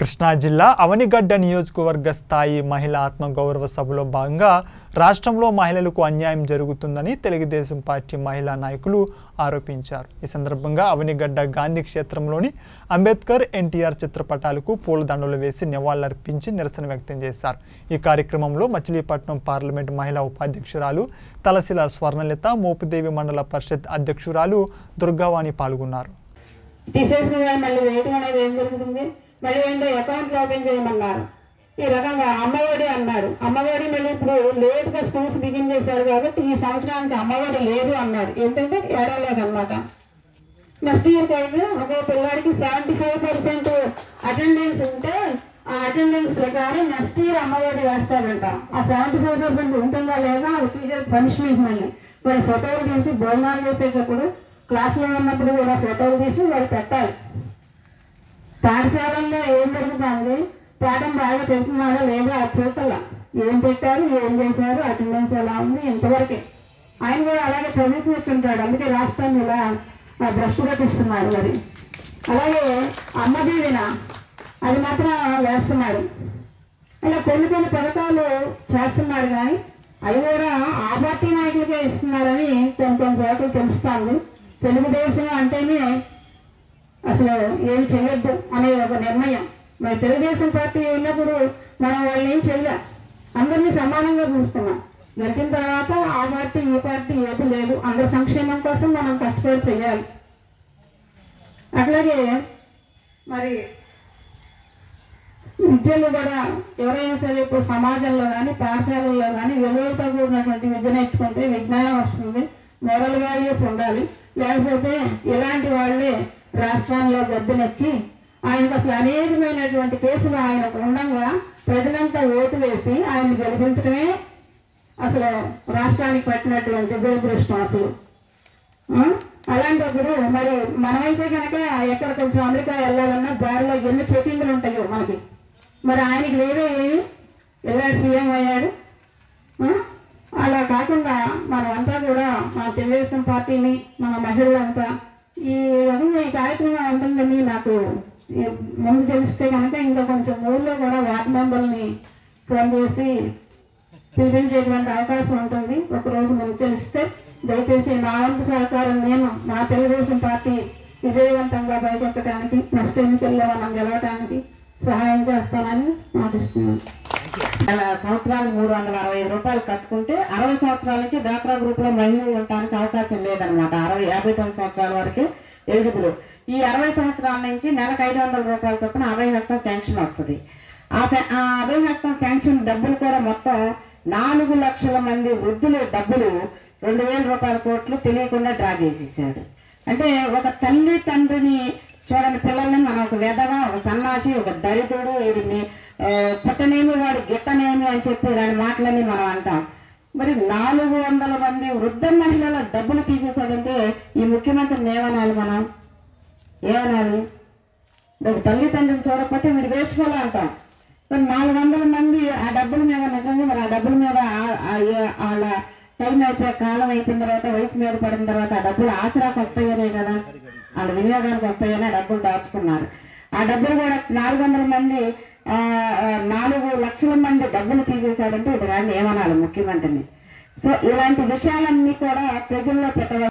కృష్ణా జిల్లా అవనిగడ్డ నియోజకవర్గ స్థాయి మహిళా ఆత్మగౌరవ సభలో భాగంగా రాష్ట్రంలో మహిళలకు అన్యాయం జరుగుతుందని తెలుగుదేశం పార్టీ మహిళా నాయకులు ఆరోపించారు. ఈ సందర్భంగా అవనిగడ్డ గాంధీ క్షేత్రంలోని అంబేద్కర్ ఎన్టీఆర్ చిత్రపటాలకు పూలదండలు వేసి నివాళులర్పించి నిరసన వ్యక్తం చేశారు. ఈ కార్యక్రమంలో మచిలీపట్నం పార్లమెంట్ మహిళా ఉపాధ్యక్షురాలు తలసిల స్వర్ణలత, మోపుదేవి మండల పరిషత్ అధ్యక్షురాలు దుర్గావాణి పాల్గొన్నారు. మళ్ళీ ఏంటో అకౌంట్ ఓపెన్ చేయమన్నారు. ఈ రకంగా అమ్మఒడి అన్నాడు. అమ్మఒడి మళ్ళీ ఇప్పుడు లేట్గా స్కూల్స్ బిగిన్ చేశారు కాబట్టి ఈ సంవత్సరానికి అమ్మఒడి లేదు అన్నాడు. ఏంటంటే ఏడలేదన్నమాట. నెక్స్ట్ ఇయర్కి అయితే ఒక పిల్లాడికి 75% అటెండెన్స్ ఉంటే ఆ అటెండెన్స్ ప్రకారం నెక్స్ట్ ఇయర్ అమ్మఒడి వేస్తారంట. ఆ 75% ఉంటుందా లేదా అది టీచర్ పనిష్మెంట్. మళ్ళీ వాళ్ళు ఫోటోలు తీసి భోజనాలు చేసేటప్పుడు క్లాసులో ఉన్నప్పుడు కూడా ఫోటోలు తీసి వాళ్ళు పెట్టాలి. పాఠశాలల్లో ఏం జరుగుతుంది, పాఠం బాగా తెలుస్తున్నాడో లేదో ఆ చూడాల. ఏం పెట్టారు, ఏం చేశారు, అటెండెన్స్ ఎలా ఉంది, ఇంతవరకే. ఆయన కూడా అలాగే చదువుకుంటుంటాడు. అందుకే రాష్ట్రాన్ని ఇలా భ్రష్టు పట్టిస్తున్నాడు. మరి అలాగే అమ్మ దీవెన అది మాత్రం వేస్తున్నాడు. ఇలా కొన్ని పథకాలు చేస్తున్నాడు. కానీ అవి కూడా ఆ పార్టీ నాయకులకే ఇస్తున్నారని కొన్ని చోట్ల తెలుస్తుంది. తెలుగుదేశం అంటేనే అసలు ఏమి చేయొద్దు అనే ఒక నిర్ణయం. మరి తెలుగుదేశం పార్టీ ఉన్నప్పుడు మనం వాళ్ళు ఏం చేయలే, అందరినీ సమానంగా చూస్తున్నాం. గెలిచిన తర్వాత ఆ పార్టీ ఈ పార్టీ ఏది లేదు, అందరి సంక్షేమం కోసం మనం కష్టపడి చేయాలి. అట్లాగే మరి విద్యలు కూడా ఎవరైనా సరే ఇప్పుడు సమాజంలో కానీ పాఠశాలల్లో కానీ విలువలతో కూడినటువంటి విద్య నేర్చుకుంటే విజ్ఞానం వస్తుంది, మోరల్ వాల్యూస్ ఉండాలి. లేకపోతే ఇలాంటి వాళ్ళే రాష్ట్రాల్లో గద్దెనెక్కి ఆయనకు అసలు అనేకమైనటువంటి కేసులు ఆయనకు ఉండగా ప్రజలంతా ఓటు వేసి ఆయన గెలిపించడమే అసలు రాష్ట్రానికి పట్టినటువంటి దురదృష్టం అసలు. అలాంటప్పుడు మరి మనమైతే కనుక ఎక్కడ కొంచెం అమెరికా వెళ్ళాలన్నా దారిలో ఎన్ని చెకింగ్లు ఉంటాయో మనకి. మరి ఆయనకి లేవే ఏమి, వెళ్ళాడు, సీఎం అయ్యాడు. అలా కాకుండా మనమంతా కూడా మన తెలుగుదేశం పార్టీని, మన మహిళలంతా ఈ రకంగా ఈ కార్యక్రమం ఉంటుందని నాకు ముందు తెలిస్తే కనుక ఇంకా కొంచెం ఊళ్ళో కూడా వార్డు మెంబర్ని ఫోన్ చేసి పిలిపించేటువంటి అవకాశం ఉంటుంది. ఒకరోజు ముందు తెలిస్తే దయచేసి నా వంతు సహకారం నేను మా తెలుగుదేశం పార్టీ విజయవంతంగా బయటెక్కడానికి, నెక్స్ట్ ఎన్నికల్లో మనం గెలవడానికి సహాయం చేస్తానని మాటిస్తున్నాను. సంవత్సరాలు 365 రూపాయలు కట్టుకుంటే 60 సంవత్సరాల నుంచి డ్వాక్రా గ్రూప్ లో మహిళలు ఉండటానికి అవకాశం లేదనమాట. 59 సంవత్సరాల వరకే ఎలిజిబుల్. ఈ 60 సంవత్సరాల నుంచి నెలకు 500 రూపాయల చొప్పున అభయహస్తం పెన్షన్ వస్తుంది. ఆ అభయహస్తం పెన్షన్ డబ్బులు కూడా మొత్తం 4 లక్షల మంది వృద్ధులు డబ్బులు 2000 రూపాయల కోట్లు తెలియకుండా డ్రా చేసేసాడు. అంటే ఒక తల్లి తండ్రిని చూడని పిల్లల్ని మనం ఒక వెధవ, ఒక సన్నాసి, ఒక దళితుడు, వీడిని పుట్టనేమి వాడు గిట్టనేమి అని చెప్పి దాని మాటలని మనం అంటాం. మరి 400 మంది వృద్ధ మహిళల డబ్బులు తీసేసాడంటే ఈ ముఖ్యమంత్రిని ఏమనాలి, మనం ఏమనాలి? ఒక తల్లిదండ్రులు చూడకపోతే వీడు వేసుకోలే అంటాం. మరి 400 మంది ఆ డబ్బుల మీద నిజంగా మరి ఆ డబ్బుల మీద వాళ్ళ టైం అయిపోయే కాలం అయిపోయిన తర్వాత, వయసు మీద పడిన తర్వాత ఆ డబ్బులు ఆసరాకు వస్తాయనే కదా, వాళ్ళ వినియోగానికి వస్తాయనే డబ్బులు దాచుకున్నారు. ఆ డబ్బులు కూడా 400 మంది 4 లక్షల మంది డబ్బులు తీసేశాడంటే ఇది రాని ఏమనాలి ముఖ్యమంత్రిని? సో ఇలాంటి విషయాలన్నీ కూడా ప్రజల్లో పెట్టవచ్చు.